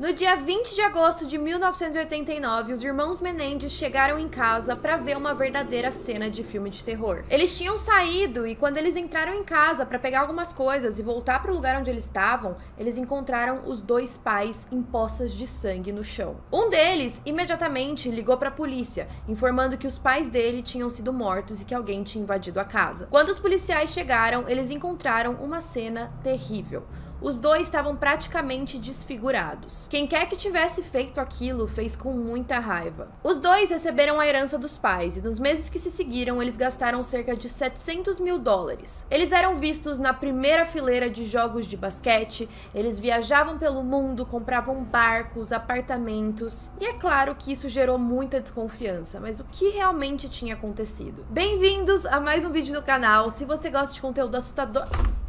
No dia 20 de agosto de 1989, os irmãos Menendez chegaram em casa para ver uma verdadeira cena de filme de terror. Eles tinham saído e quando eles entraram em casa para pegar algumas coisas e voltar para o lugar onde eles estavam, eles encontraram os dois pais em poças de sangue no chão. Um deles imediatamente ligou para a polícia, informando que os pais dele tinham sido mortos e que alguém tinha invadido a casa. Quando os policiais chegaram, eles encontraram uma cena terrível. Os dois estavam praticamente desfigurados. Quem quer que tivesse feito aquilo fez com muita raiva. Os dois receberam a herança dos pais e nos meses que se seguiram eles gastaram cerca de 700 mil dólares. Eles eram vistos na primeira fileira de jogos de basquete, eles viajavam pelo mundo, compravam barcos, apartamentos. E é claro que isso gerou muita desconfiança, mas o que realmente tinha acontecido? Bem-vindos a mais um vídeo do canal. Se você gosta de conteúdo assustador...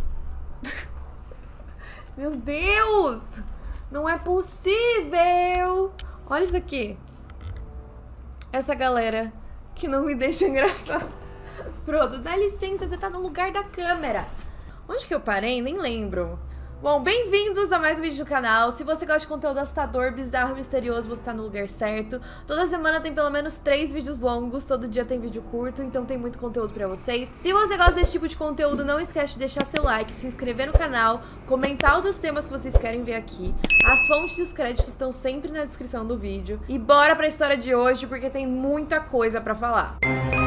Meu Deus! Não é possível! Olha isso aqui. Essa galera que não me deixa gravar. Pronto, dá licença, você tá no lugar da câmera. Onde que eu parei? Nem lembro. Bom, bem-vindos a mais um vídeo do canal. Se você gosta de conteúdo assustador, bizarro e misterioso, você tá no lugar certo. Toda semana tem pelo menos 3 vídeos longos, todo dia tem vídeo curto, então tem muito conteúdo pra vocês. Se você gosta desse tipo de conteúdo, não esquece de deixar seu like, se inscrever no canal, comentar outros temas que vocês querem ver aqui. As fontes e os créditos estão sempre na descrição do vídeo. E bora pra história de hoje, porque tem muita coisa pra falar.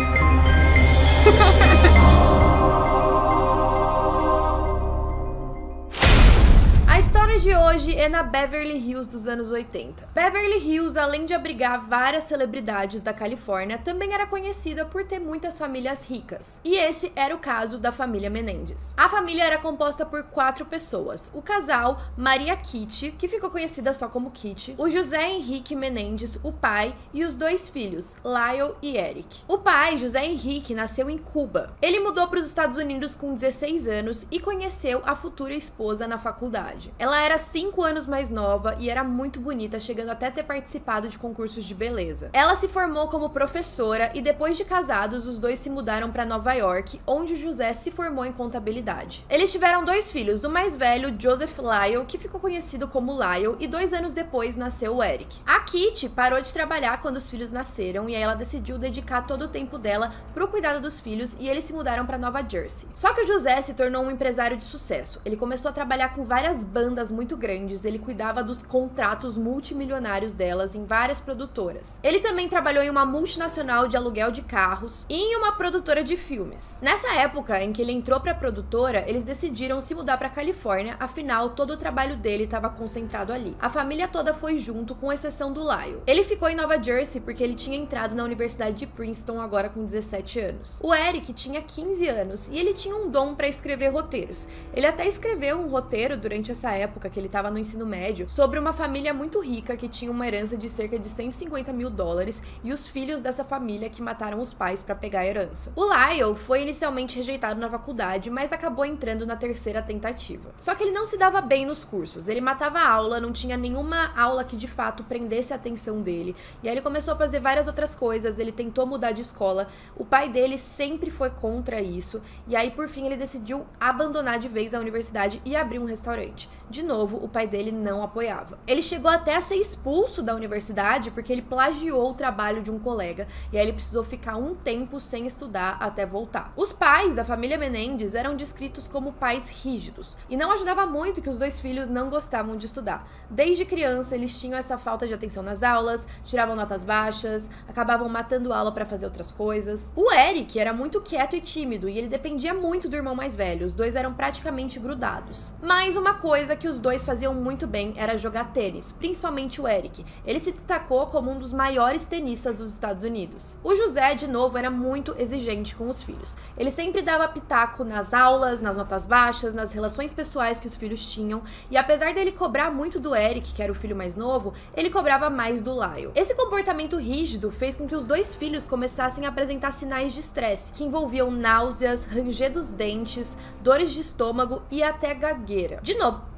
A história de hoje é na Beverly Hills dos anos 80. Beverly Hills, além de abrigar várias celebridades da Califórnia, também era conhecida por ter muitas famílias ricas. E esse era o caso da família Menendez. A família era composta por 4 pessoas. O casal Maria Kitty, que ficou conhecida só como Kitty, o José Henrique Menendez, o pai, e os 2 filhos, Lyle e Eric. O pai, José Henrique, nasceu em Cuba. Ele mudou para os Estados Unidos com 16 anos e conheceu a futura esposa na faculdade. Ela era 5 anos mais nova e era muito bonita, chegando até ter participado de concursos de beleza. Ela se formou como professora e depois de casados, os dois se mudaram para Nova York, onde o José se formou em contabilidade. Eles tiveram 2 filhos, o mais velho, Joseph Lyle, que ficou conhecido como Lyle, e 2 anos depois nasceu o Eric. A Kitty parou de trabalhar quando os filhos nasceram e aí ela decidiu dedicar todo o tempo dela pro cuidado dos filhos e eles se mudaram para Nova Jersey. Só que o José se tornou um empresário de sucesso. Ele começou a trabalhar com várias bandas muito grandes, ele cuidava dos contratos multimilionários delas em várias produtoras. Ele também trabalhou em uma multinacional de aluguel de carros e em uma produtora de filmes. Nessa época em que ele entrou para a produtora, eles decidiram se mudar para Califórnia, afinal todo o trabalho dele estava concentrado ali. A família toda foi junto, com exceção do Lyle. Ele ficou em Nova Jersey porque ele tinha entrado na Universidade de Princeton agora com 17 anos. O Eric tinha 15 anos e ele tinha um dom para escrever roteiros. Ele até escreveu um roteiro durante essa época que ele estava no ensino médio, sobre uma família muito rica que tinha uma herança de cerca de 150 mil dólares e os filhos dessa família que mataram os pais para pegar a herança. O Lyle foi inicialmente rejeitado na faculdade, mas acabou entrando na 3ª tentativa. Só que ele não se dava bem nos cursos, ele matava a aula, não tinha nenhuma aula que de fato prendesse a atenção dele, e aí ele começou a fazer várias outras coisas, ele tentou mudar de escola, o pai dele sempre foi contra isso, e aí por fim ele decidiu abandonar de vez a universidade e abrir um restaurante. De novo, o pai dele não apoiava. Ele chegou até a ser expulso da universidade porque ele plagiou o trabalho de um colega e aí ele precisou ficar um tempo sem estudar até voltar. Os pais da família Menendez eram descritos como pais rígidos e não ajudava muito que os 2 filhos não gostavam de estudar. Desde criança eles tinham essa falta de atenção nas aulas, tiravam notas baixas, acabavam matando aula para fazer outras coisas. O Eric era muito quieto e tímido e ele dependia muito do irmão mais velho, os 2 eram praticamente grudados. Mas uma coisa que os 2 faziam muito bem era jogar tênis, principalmente o Eric. Ele se destacou como um dos maiores tenistas dos Estados Unidos. O José, de novo, era muito exigente com os filhos. Ele sempre dava pitaco nas aulas, nas notas baixas, nas relações pessoais que os filhos tinham, e apesar dele cobrar muito do Eric, que era o filho mais novo, ele cobrava mais do Lyle. Esse comportamento rígido fez com que os 2 filhos começassem a apresentar sinais de estresse, que envolviam náuseas, ranger dos dentes, dores de estômago e até gagueira. De novo,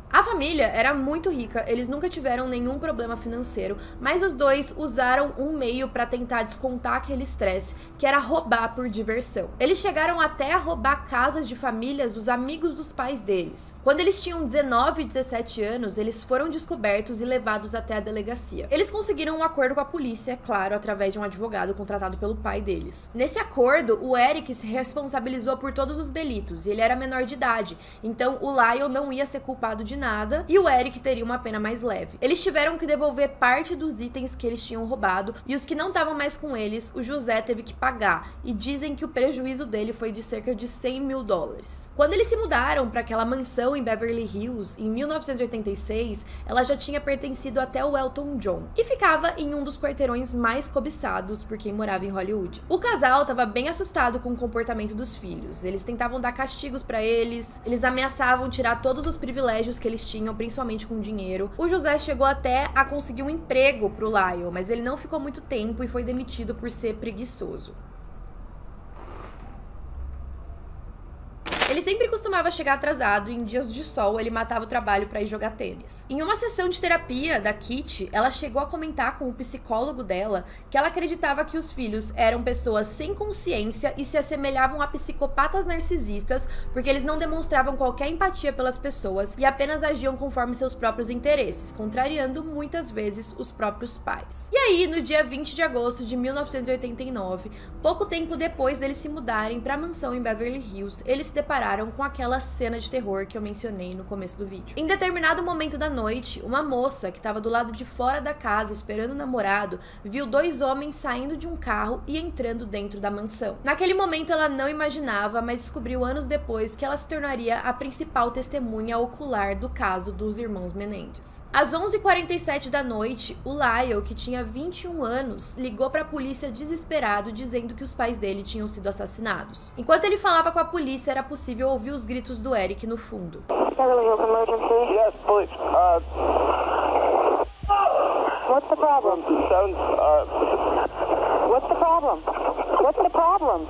A família era muito rica, eles nunca tiveram nenhum problema financeiro, mas os dois usaram um meio para tentar descontar aquele estresse, que era roubar por diversão. Eles chegaram até a roubar casas de famílias dos amigos dos pais deles. Quando eles tinham 19 e 17 anos, eles foram descobertos e levados até a delegacia. Eles conseguiram um acordo com a polícia, é claro, através de um advogado contratado pelo pai deles. Nesse acordo, o Eric se responsabilizou por todos os delitos, e ele era menor de idade, então o Lyle não ia ser culpado de nada e o Eric teria uma pena mais leve. Eles tiveram que devolver parte dos itens que eles tinham roubado e os que não estavam mais com eles, o José teve que pagar, e dizem que o prejuízo dele foi de cerca de 100 mil dólares. Quando eles se mudaram para aquela mansão em Beverly Hills, em 1986, ela já tinha pertencido até o Elton John e ficava em um dos quarteirões mais cobiçados por quem morava em Hollywood. O casal estava bem assustado com o comportamento dos filhos. Eles tentavam dar castigos para eles ameaçavam tirar todos os privilégios que eles tinham, principalmente com dinheiro. O José chegou até a conseguir um emprego pro Lyle, mas ele não ficou muito tempo e foi demitido por ser preguiçoso. Ele sempre costumava chegar atrasado e em dias de sol ele matava o trabalho para ir jogar tênis. Em uma sessão de terapia da Kitty, ela chegou a comentar com o psicólogo dela que ela acreditava que os filhos eram pessoas sem consciência e se assemelhavam a psicopatas narcisistas porque eles não demonstravam qualquer empatia pelas pessoas e apenas agiam conforme seus próprios interesses, contrariando muitas vezes os próprios pais. E aí, no dia 20 de agosto de 1989, pouco tempo depois deles se mudarem para a mansão em Beverly Hills, eles se depararam com aquela cena de terror que eu mencionei no começo do vídeo. Em determinado momento da noite, uma moça que estava do lado de fora da casa esperando o namorado, viu dois homens saindo de um carro e entrando dentro da mansão. Naquele momento ela não imaginava, mas descobriu anos depois que ela se tornaria a principal testemunha ocular do caso dos irmãos Menendez. Às 11h47 da noite, o Lyle, que tinha 21 anos, ligou para a polícia desesperado dizendo que os pais dele tinham sido assassinados. Enquanto ele falava com a polícia, era possível ouvir os gritos do Eric no fundo. Yes, please. What's the problem? What's the problem? What's the problem?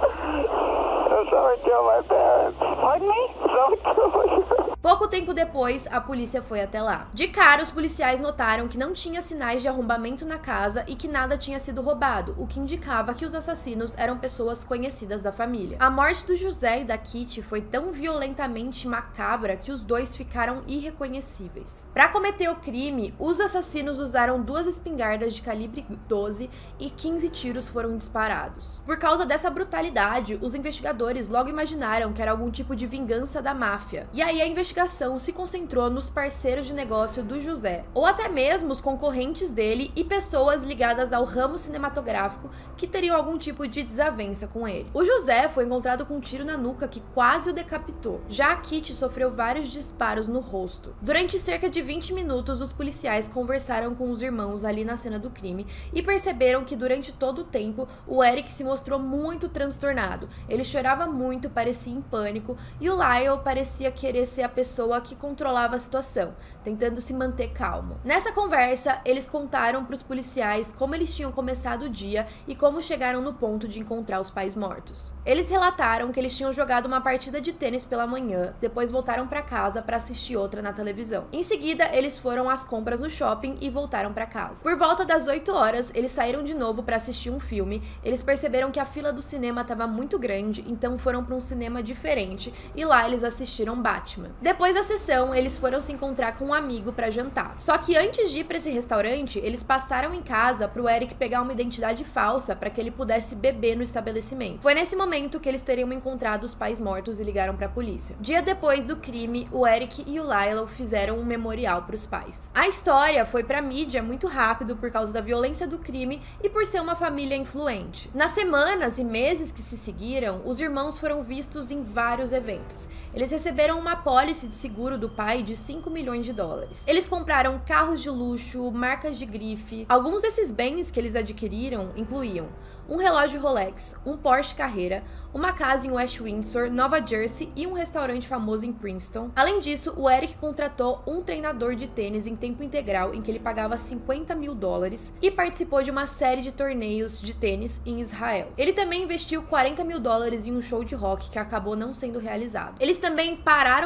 Someone killed my parents. Pardon me? Someone killed my parents. Pouco tempo depois, a polícia foi até lá. De cara, os policiais notaram que não tinha sinais de arrombamento na casa e que nada tinha sido roubado, o que indicava que os assassinos eram pessoas conhecidas da família. A morte do José e da Kitty foi tão violentamente macabra que os dois ficaram irreconhecíveis. Para cometer o crime, os assassinos usaram 2 espingardas de calibre 12 e 15 tiros foram disparados. Por causa dessa brutalidade, os investigadores logo imaginaram que era algum tipo de vingança da máfia. E aí a investigação se concentrou nos parceiros de negócio do José, ou até mesmo os concorrentes dele e pessoas ligadas ao ramo cinematográfico que teriam algum tipo de desavença com ele. O José foi encontrado com um tiro na nuca que quase o decapitou. Já a Kitty sofreu vários disparos no rosto. Durante cerca de 20 minutos, os policiais conversaram com os irmãos ali na cena do crime e perceberam que durante todo o tempo o Eric se mostrou muito transtornado. Ele chorava muito, parecia em pânico, e o Lyle parecia querer ser a pessoa que controlava a situação, tentando se manter calmo. Nessa conversa, eles contaram para os policiais como eles tinham começado o dia e como chegaram no ponto de encontrar os pais mortos. Eles relataram que eles tinham jogado uma partida de tênis pela manhã, depois voltaram para casa para assistir outra na televisão. Em seguida, eles foram às compras no shopping e voltaram para casa. Por volta das 8 horas, eles saíram de novo para assistir um filme. Eles perceberam que a fila do cinema estava muito grande, então foram para um cinema diferente e lá eles assistiram Batman. Depois da sessão, eles foram se encontrar com um amigo para jantar. Só que antes de ir para esse restaurante, eles passaram em casa para o Eric pegar uma identidade falsa para que ele pudesse beber no estabelecimento. Foi nesse momento que eles teriam encontrado os pais mortos e ligaram para a polícia. Dia depois do crime, o Eric e o Lyle fizeram um memorial para os pais. A história foi para mídia muito rápido por causa da violência do crime e por ser uma família influente. Nas semanas e meses que se seguiram, os irmãos foram vistos em vários eventos. Eles receberam uma apólice de seguro do pai de 5 milhões de dólares. Eles compraram carros de luxo, marcas de grife. Alguns desses bens que eles adquiriram incluíam um relógio Rolex, um Porsche Carrera, uma casa em West Windsor, Nova Jersey e um restaurante famoso em Princeton. Além disso, o Eric contratou um treinador de tênis em tempo integral em que ele pagava 50 mil dólares e participou de uma série de torneios de tênis em Israel. Ele também investiu 40 mil dólares em um show de rock que acabou não sendo realizado. Eles também pararam de morar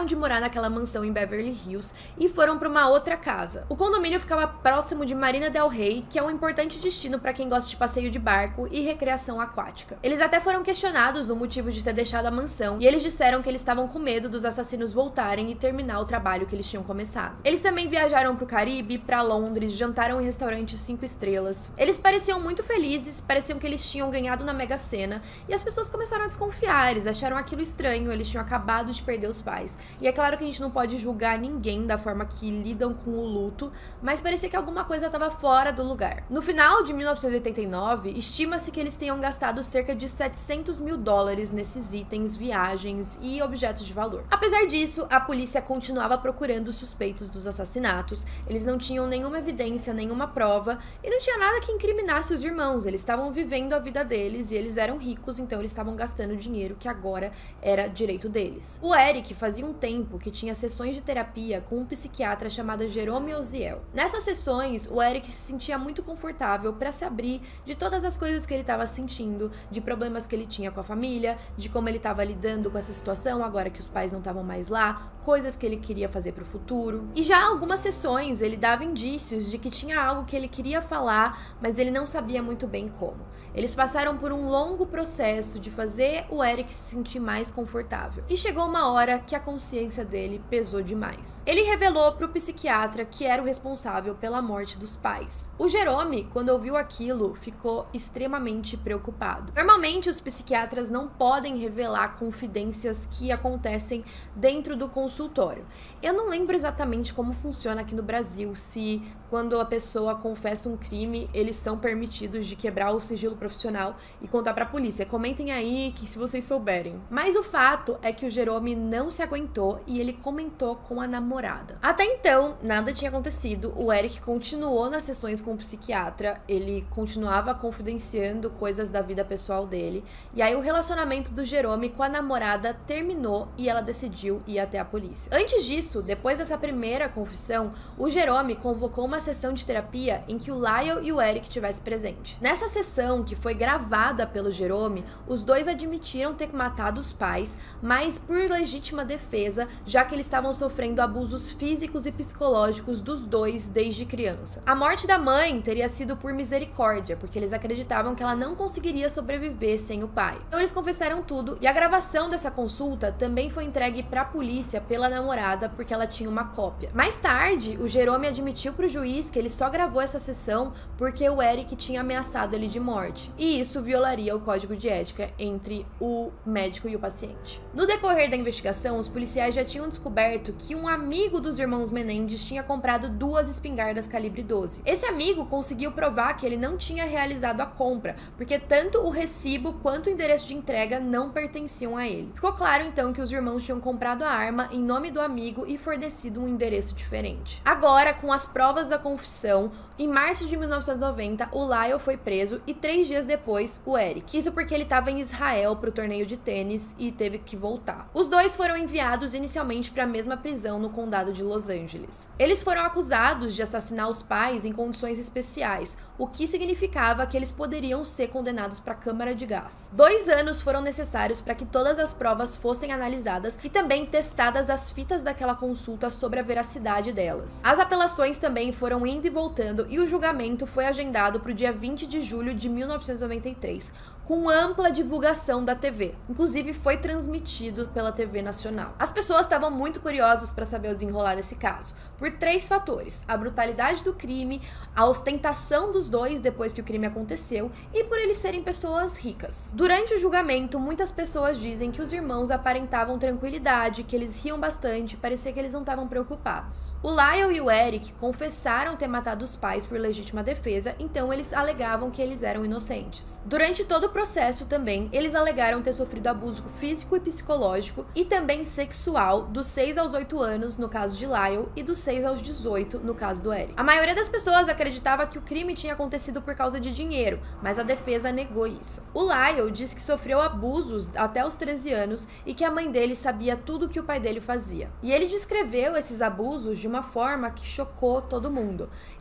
naquela mansão em Beverly Hills e foram para uma outra casa. O condomínio ficava próximo de Marina del Rey, que é um importante destino para quem gosta de passeio de barco e recreação aquática. Eles até foram questionados no motivo de ter deixado a mansão e eles disseram que eles estavam com medo dos assassinos voltarem e terminar o trabalho que eles tinham começado. Eles também viajaram para o Caribe, para Londres, jantaram em restaurantes 5 estrelas. Eles pareciam muito felizes, pareciam que eles tinham ganhado na Mega Sena e as pessoas começaram a desconfiar, eles acharam aquilo estranho, eles tinham acabado de perder os pais. E é claro que a gente não pode julgar ninguém da forma que lidam com o luto, mas parecia que alguma coisa estava fora do lugar. No final de 1989, estima-se que eles tenham gastado cerca de 700 mil dólares nesses itens, viagens e objetos de valor. Apesar disso, a polícia continuava procurando os suspeitos dos assassinatos, eles não tinham nenhuma evidência, nenhuma prova, e não tinha nada que incriminasse os irmãos, eles estavam vivendo a vida deles e eles eram ricos, então eles estavam gastando dinheiro que agora era direito deles. O Eric fazia um tempo que tinha sessões de terapia com um psiquiatra chamado Jerome Oziel. Nessas sessões, o Eric se sentia muito confortável para se abrir de todas as coisas que ele estava sentindo, de problemas que ele tinha com a família, de como ele estava lidando com essa situação agora que os pais não estavam mais lá, coisas que ele queria fazer para o futuro. E já algumas sessões ele dava indícios de que tinha algo que ele queria falar, mas ele não sabia muito bem como. Eles passaram por um longo processo de fazer o Eric se sentir mais confortável. E chegou uma hora que a consciência dele pesou demais. Ele revelou para o psiquiatra que era o responsável pela morte dos pais. O Jerome, quando ouviu aquilo, ficou extremamente preocupado. Normalmente, os psiquiatras não podem revelar confidências que acontecem dentro do consultório. Eu não lembro exatamente como funciona aqui no Brasil, se quando a pessoa confessa um crime, eles são permitidos de quebrar o sigilo profissional e contar pra polícia. Comentem aí que se vocês souberem. Mas o fato é que o Jerome não se aguentou e ele comentou com a namorada. Até então, nada tinha acontecido. O Eric continuou nas sessões com o psiquiatra, ele continuava confidenciando coisas da vida pessoal dele. E aí o relacionamento do Jerome com a namorada terminou e ela decidiu ir até a polícia. Antes disso, depois dessa primeira confissão, o Jerome convocou uma sessão de terapia em que o Lyle e o Eric estivessem presentes. Nessa sessão, que foi gravada pelo Jerome, os dois admitiram ter matado os pais, mas por legítima defesa, já que eles estavam sofrendo abusos físicos e psicológicos dos dois desde criança. A morte da mãe teria sido por misericórdia, porque eles acreditavam que ela não conseguiria sobreviver sem o pai. Então eles confessaram tudo e a gravação dessa consulta também foi entregue para a polícia pela namorada, porque ela tinha uma cópia. Mais tarde, o Jerome admitiu para o juiz que ele só gravou essa sessão porque o Eric tinha ameaçado ele de morte, e isso violaria o código de ética entre o médico e o paciente. No decorrer da investigação, os policiais já tinham descoberto que um amigo dos irmãos Menendez tinha comprado 2 espingardas calibre 12. Esse amigo conseguiu provar que ele não tinha realizado a compra, porque tanto o recibo quanto o endereço de entrega não pertenciam a ele. Ficou claro então que os irmãos tinham comprado a arma em nome do amigo e fornecido um endereço diferente. Agora, com as provas da confissão, em março de 1990, o Lyle foi preso e 3 dias depois, o Eric. Isso porque ele estava em Israel para o torneio de tênis e teve que voltar. Os dois foram enviados inicialmente para a mesma prisão no condado de Los Angeles. Eles foram acusados de assassinar os pais em condições especiais, o que significava que eles poderiam ser condenados para a câmara de gás. 2 anos foram necessários para que todas as provas fossem analisadas e também testadas as fitas daquela consulta sobre a veracidade delas. As apelações também foram indo e voltando e o julgamento foi agendado para o dia 20 de julho de 1993, com ampla divulgação da TV. Inclusive, foi transmitido pela TV nacional. As pessoas estavam muito curiosas para saber o desenrolar desse caso, por 3 fatores: a brutalidade do crime, a ostentação dos dois depois que o crime aconteceu e por eles serem pessoas ricas. Durante o julgamento, muitas pessoas dizem que os irmãos aparentavam tranquilidade, que eles riam bastante, parecia que eles não estavam preocupados. O Lyle e o Eric confessaram ter matado os pais por legítima defesa, então eles alegavam que eles eram inocentes. Durante todo o processo também, eles alegaram ter sofrido abuso físico e psicológico e também sexual dos 6 aos 8 anos no caso de Lyle e dos 6 aos 18 no caso do Eric. A maioria das pessoas acreditava que o crime tinha acontecido por causa de dinheiro, mas a defesa negou isso. O Lyle disse que sofreu abusos até os 13 anos e que a mãe dele sabia tudo que o pai dele fazia. E ele descreveu esses abusos de uma forma que chocou todo mundo. Eu vou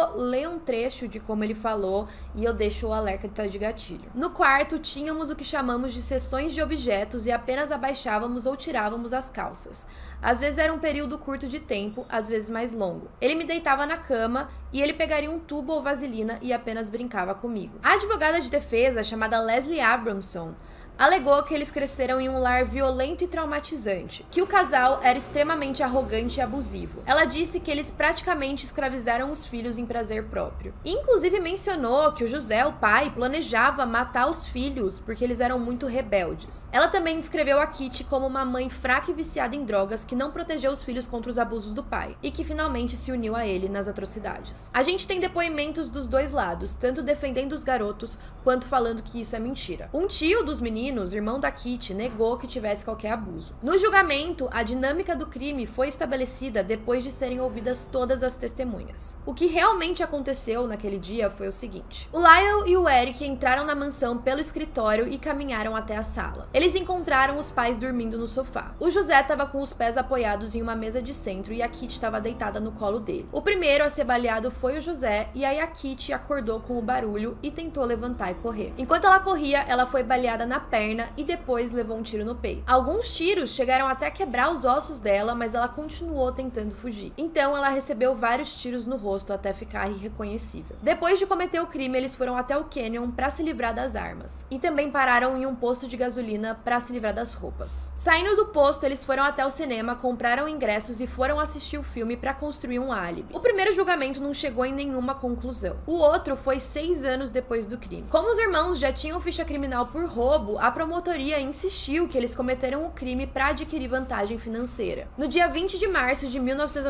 vou ler um trecho de como ele falou e eu deixo o alerta de gatilho. No quarto, tínhamos o que chamamos de sessões de objetos e apenas abaixávamos ou tirávamos as calças. Às vezes era um período curto de tempo, às vezes mais longo. Ele me deitava na cama e ele pegaria um tubo ou vaselina e apenas brincava comigo. A advogada de defesa, chamada Leslie Abramson, alegou que eles cresceram em um lar violento e traumatizante, que o casal era extremamente arrogante e abusivo. Ela disse que eles praticamente escravizaram os filhos em prazer próprio. Inclusive mencionou que o José, o pai, planejava matar os filhos porque eles eram muito rebeldes. Ela também descreveu a Kitty como uma mãe fraca e viciada em drogas que não protegeu os filhos contra os abusos do pai e que finalmente se uniu a ele nas atrocidades. A gente tem depoimentos dos dois lados, tanto defendendo os garotos quanto falando que isso é mentira. Um tio dos meninos, irmão da Kitty, negou que tivesse qualquer abuso. No julgamento, a dinâmica do crime foi estabelecida depois de serem ouvidas todas as testemunhas. O que realmente aconteceu naquele dia foi o seguinte: o Lyle e o Eric entraram na mansão pelo escritório e caminharam até a sala. Eles encontraram os pais dormindo no sofá. O José estava com os pés apoiados em uma mesa de centro e a Kitty estava deitada no colo dele. O primeiro a ser baleado foi o José e aí a Kitty acordou com o barulho e tentou levantar e correr. Enquanto ela corria, ela foi baleada na perna e depois levou um tiro no peito. Alguns tiros chegaram até quebrar os ossos dela, mas ela continuou tentando fugir. Então ela recebeu vários tiros no rosto até ficar irreconhecível. Depois de cometer o crime, eles foram até o Canyon para se livrar das armas e também pararam em um posto de gasolina para se livrar das roupas. Saindo do posto, eles foram até o cinema, compraram ingressos e foram assistir o filme para construir um álibi. O primeiro julgamento não chegou em nenhuma conclusão. O outro foi 6 anos depois do crime. Como os irmãos já tinham ficha criminal por roubo, a promotoria insistiu que eles cometeram o crime para adquirir vantagem financeira. No dia 20 de março de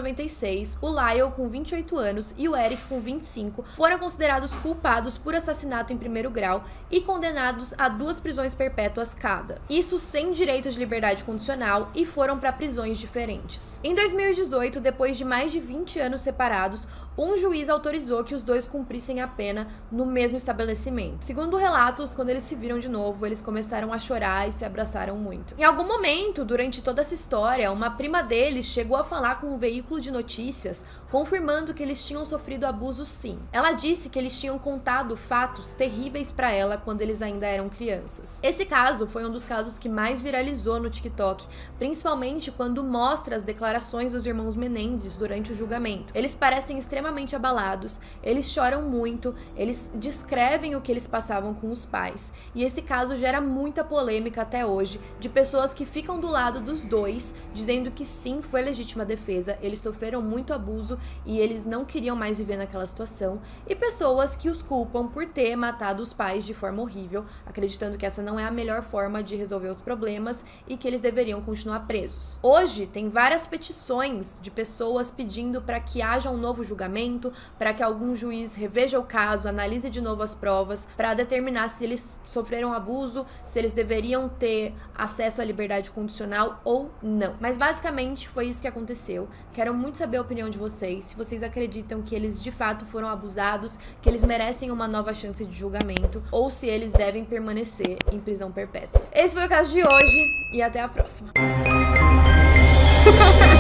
1996, o Lyle, com 28 anos, e o Eric, com 25, foram considerados culpados por assassinato em primeiro grau e condenados a 2 prisões perpétuas cada. Isso sem direito de liberdade condicional, e foram para prisões diferentes. Em 2018, depois de mais de 20 anos separados, um juiz autorizou que os dois cumprissem a pena no mesmo estabelecimento. Segundo relatos, quando eles se viram de novo, eles começaram a chorar e se abraçaram muito. Em algum momento, durante toda essa história, uma prima deles chegou a falar com um veículo de notícias, confirmando que eles tinham sofrido abuso sim. Ela disse que eles tinham contado fatos terríveis para ela quando eles ainda eram crianças. Esse caso foi um dos casos que mais viralizou no TikTok, principalmente quando mostra as declarações dos irmãos Menendez durante o julgamento. Eles parecem extremamente abalados, eles choram muito, eles descrevem o que eles passavam com os pais. E esse caso gera muita polêmica até hoje, de pessoas que ficam do lado dos dois, dizendo que sim, foi legítima defesa, eles sofreram muito abuso e eles não queriam mais viver naquela situação, e pessoas que os culpam por ter matado os pais de forma horrível, acreditando que essa não é a melhor forma de resolver os problemas e que eles deveriam continuar presos. Hoje, tem várias petições de pessoas pedindo para que haja um novo julgamento, para que algum juiz reveja o caso, analise de novo as provas, para determinar se eles sofreram abuso, se eles deveriam ter acesso à liberdade condicional ou não. Mas basicamente foi isso que aconteceu. Quero muito saber a opinião de vocês, se vocês acreditam que eles de fato foram abusados, que eles merecem uma nova chance de julgamento, ou se eles devem permanecer em prisão perpétua. Esse foi o caso de hoje e até a próxima.